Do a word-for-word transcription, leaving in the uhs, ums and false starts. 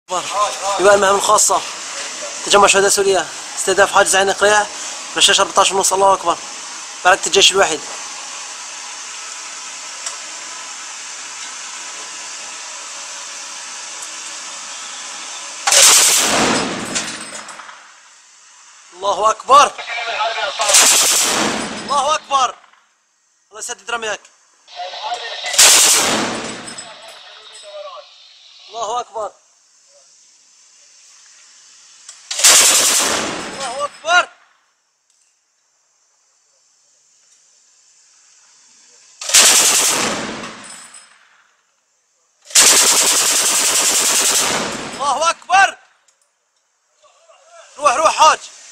لواء المهام الخاصة تجمع شهداء سوريا استهداف حاجز عين قريع رشاش أربعة عشر ونص. الله أكبر. معركة الجيش الواحد. الله أكبر. الله أكبر. الله يسدد رميك. الله أكبر. الله أكبر. الله أكبر. روح روح حاج.